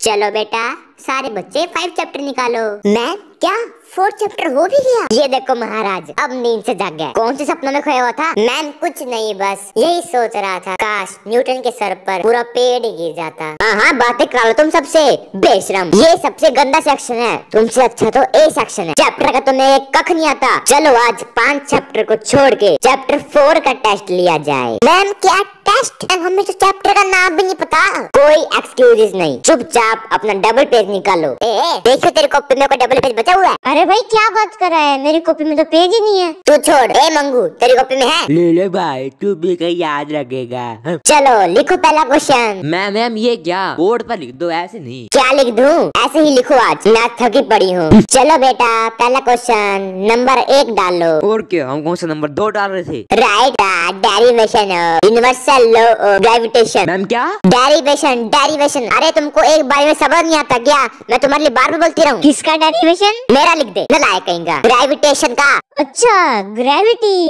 चलो बेटा, सारे बच्चे 5 चैप्टर निकालो। मैम क्या 4 चैप्टर हो भी गया? ये देखो महाराज, अब नींद से जाग गया। कौन से सपनों में खोया हुआ था? मैम कुछ नहीं, बस यही सोच रहा था, काश न्यूटन के सर पर पूरा पेड़ ही गिर जाता। हाँ बातें करा लो तुम सबसे, बेशरम। ये सबसे गंदा सेक्शन है, तुमसे अच्छा तो ए सेक्शन है। चैप्टर का तुम्हें एक कख नहीं आता। चलो आज 5 चैप्टर को छोड़ के चैप्टर 4 का टेस्ट लिया जाए। मैम क्या टेस्ट? हमें तो चैप्टर का नाम भी नहीं पता। कोई एक्सक्यूजेस नहीं, चुपचाप अपना डबल पेज निकालो। देखो तेरी कॉपी में कोई डबल पेज बचा हुआ है? अरे भाई क्या बात कर रहा है, मेरी कॉपी में तो पेज ही नहीं है। तू छोड़, मंगू तेरी कॉपी में है? ले भाई, तू भी कहीं याद रखेगा। चलो लिखो पहला क्वेश्चन। मैम ये क्या? बोर्ड पर लिख दो, ऐसे नहीं। क्या लिख दूं? ऐसे ही लिखो, आज मैं थकी पड़ी हूँ। चलो बेटा पहला क्वेश्चन नंबर 1 डालो। और क्या, हम कौन सा नंबर 2 डाल रहे थे? Right, derivation universal law of gravitation. Ma'am क्या? डेरिवेशन। अरे तुमको एक बार में समझ नहीं आता क्या? मैं तुम्हारे लिए बार बार बोलती रहूं। किसका डेरिवेशन? मेरा लिख दे, नलायक कहेगा। ग्रेविटेशन का। अच्छा gravity.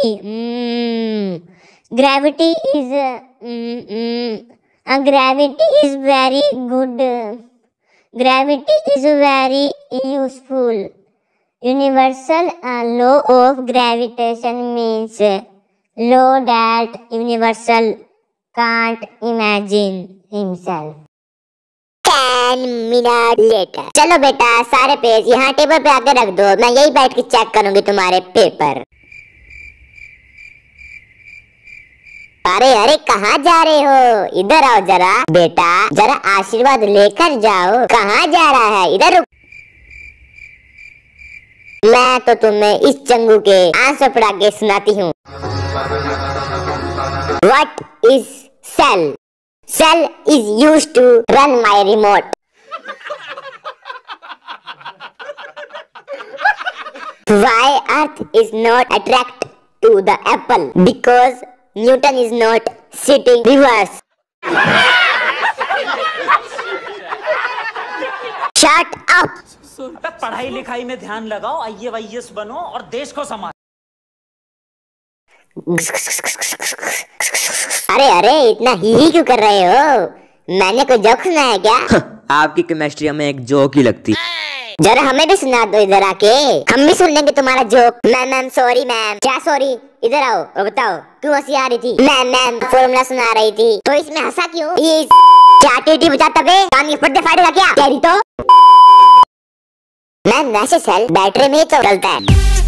Gravity is very good. Gravity is very useful. Universal law of gravitation means law that universal can't imagine himself. 10 minute later. चलो बेटा सारे पेज यहाँ टेबल पे आके रख दो, मैं यही बैठ के चेक करूंगी तुम्हारे पेपर। अरे कहाँ जा रहे हो? इधर आओ जरा बेटा, जरा आशीर्वाद लेकर जाओ। कहाँ जा रहा है? इधर रुक। मैं तो तुम्हें इस चंगू के आंसू पढ़ा के सुनाती हूँ। What is cell? Cell is used to run my remote. Why Earth is not attracted to the apple? Because Newton is not sitting reverse. Shut up. पढ़ाई लिखाई में ध्यान लगाओ, IAS बनो और देश को संभालो। अरे इतना ही क्यों कर रहे हो? मैंने कोई जोक सुनाया क्या? आपकी केमिस्ट्री हमें एक जोक ही लगती। जरा हमें भी सुना दो इधर आके, हम भी सुन लेंगे तुम्हारा जोक। Ma'am sorry ma'am. क्या सॉरी? इधर आओ और बताओ क्यों हंसी आ रही थी? मैम फॉर्मूला सुना रही थी, तो इसमें हंसा क्यों? क्या टीटी बजाता बे? कान के पर्दे फाड़ेगा क्या? कह रही तो मैम वैसे सेल बैटरी में ही तो चलता है।